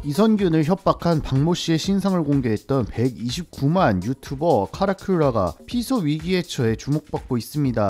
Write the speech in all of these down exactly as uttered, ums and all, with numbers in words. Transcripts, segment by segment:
이선균을 협박한 박모씨의 신상을 공개했던 백이십구만 유튜버 카라큘라가 피소 위기에 처해 주목받고 있습니다.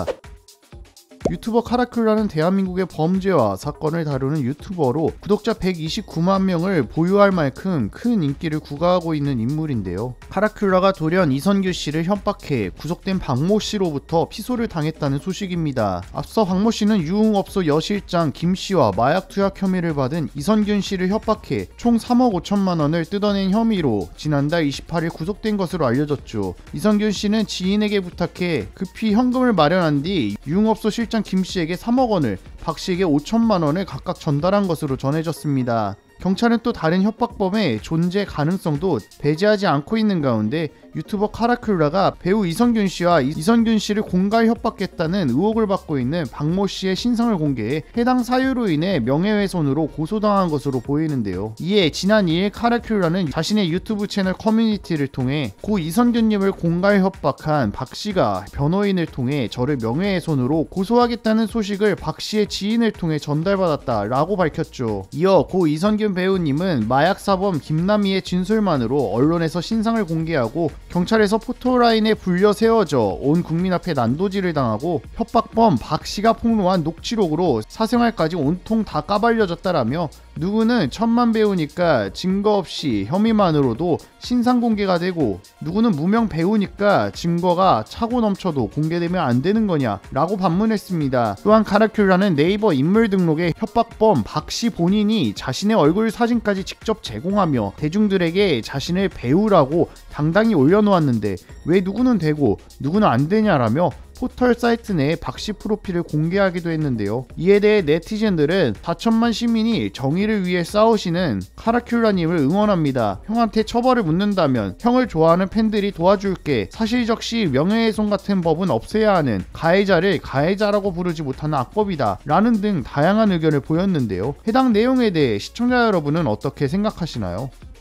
유튜버 카라큘라는 대한민국의 범죄와 사건을 다루는 유튜버로 구독자 백이십구만 명을 보유할 만큼 큰 인기를 구가하고 있는 인물인데요. 카라큘라가 돌연 이선균 씨를 협박해 구속된 박모 씨로부터 피소를 당했다는 소식입니다. 앞서 박모 씨는 유흥업소 여실장 김 씨와 마약 투약 혐의를 받은 이선균 씨를 협박해 총 삼억 오천만 원을 뜯어낸 혐의로 지난달 이십팔일 구속된 것으로 알려졌죠. 이선균 씨는 지인에게 부탁해 급히 현금을 마련한 뒤 유흥업소 실장 김 씨에게 삼억 원을, 박 씨에게 오천만 원을 각각 전달한 것으로 전해졌습니다. 경찰은 또 다른 협박범의 존재 가능성도 배제하지 않고 있는 가운데 유튜버 카라큘라가 배우 이선균 씨와 이선균 씨를 공갈 협박했다는 의혹을 받고 있는 박모 씨의 신상을 공개해 해당 사유로 인해 명예훼손으로 고소당한 것으로 보이는데요. 이에 지난 이일 카라큘라는 자신의 유튜브 채널 커뮤니티를 통해 고 이선균님을 공갈 협박한 박 씨가 변호인을 통해 저를 명예훼손으로 고소하겠다는 소식을 박 씨의 지인을 통해 전달받았다라고 밝혔죠. 이어 고 이선균 배우님은 마약사범 김남희의 진술만으로 언론에서 신상을 공개하고 경찰에서 포토라인에 불려 세워져 온 국민 앞에 난도질을 당하고 협박범 박씨가 폭로한 녹취록으로 사생활까지 온통 다 까발려졌다라며 누구는 천만 배우니까 증거 없이 혐의만으로도 신상 공개가 되고 누구는 무명 배우니까 증거가 차고 넘쳐도 공개되면 안 되는 거냐 라고 반문했습니다. 또한 카라큘라는 네이버 인물 등록에 협박범 박씨 본인이 자신의 얼굴 사진까지 직접 제공하며 대중들에게 자신을 배우라고 당당히 올려놓았는데 왜 누구는 되고 누구는 안 되냐라며 포털 사이트 내에 박씨 프로필을 공개하기도 했는데요. 이에 대해 네티즌들은 사천만 시민이 정의를 위해 싸우시는 카라큘라님을 응원합니다. 형한테 처벌을 묻는다면 형을 좋아하는 팬들이 도와줄게. 사실적시 명예훼손 같은 법은 없애야 하는, 가해자를 가해자라고 부르지 못하는 악법이다 라는 등 다양한 의견을 보였는데요. 해당 내용에 대해 시청자 여러분은 어떻게 생각하시나요?